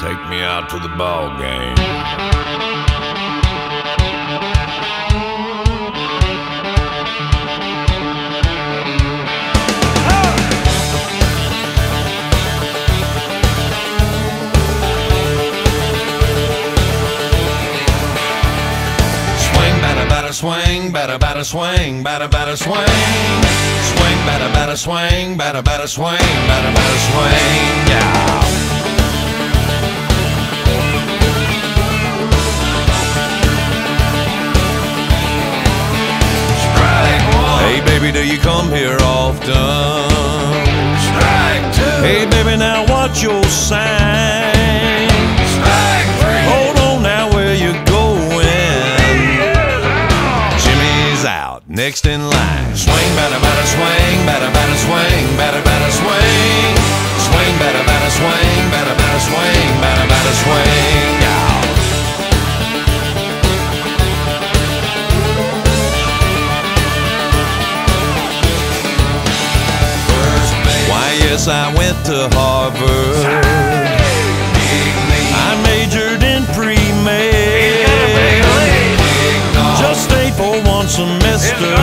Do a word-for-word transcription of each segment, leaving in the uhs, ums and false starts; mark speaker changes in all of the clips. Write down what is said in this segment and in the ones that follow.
Speaker 1: Take me out to the ball game.
Speaker 2: Swing, batter, batter, swing, batter, batter, swing. Swing, batter, batter, swing, batter, batter, swing, batter, batter, swing, yeah. Strike one.
Speaker 1: Hey baby, do you come here often?
Speaker 2: Strike two.
Speaker 1: Hey baby, now what's your sign?
Speaker 2: Strike three.
Speaker 1: Hold on now, where you going? Next in line.
Speaker 2: Swing, batter, batter, swing, batter, batter, swing, batter, batter, swing. Swing, batter, batter, swing, batter, batter, swing, batter, batter, swing, yeah. First base.
Speaker 1: Why, yes, I went to Harvard. I majored in pre-med. Just stayed for one semester.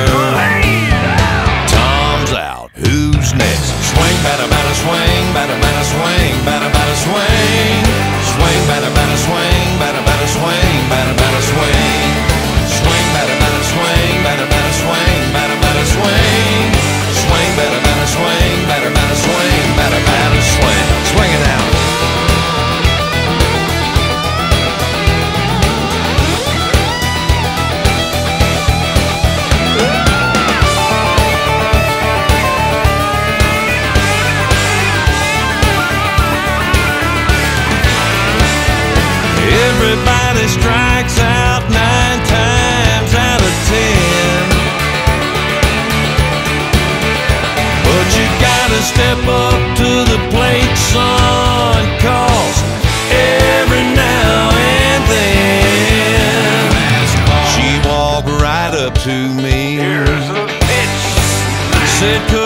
Speaker 1: Tom's out. Who's next?
Speaker 2: Swing, batter, batter, swing, batter, batter, swing, batter, batter, swing. Swing, batter, batter, swing, batter, batter, swing, batter, batter, swing. Swing, batter, batter, swing, batter, batter, swing, batter, batter, swing. Swing, batter, batter, swing, batter, batter, swing, batter, batter, swing. Swing it out.
Speaker 1: Everybody strikes out nine times out of ten, but you gotta step up to the plate, son, 'cause every now and then she walked right up to me.
Speaker 2: Here's a pitch.
Speaker 1: Said,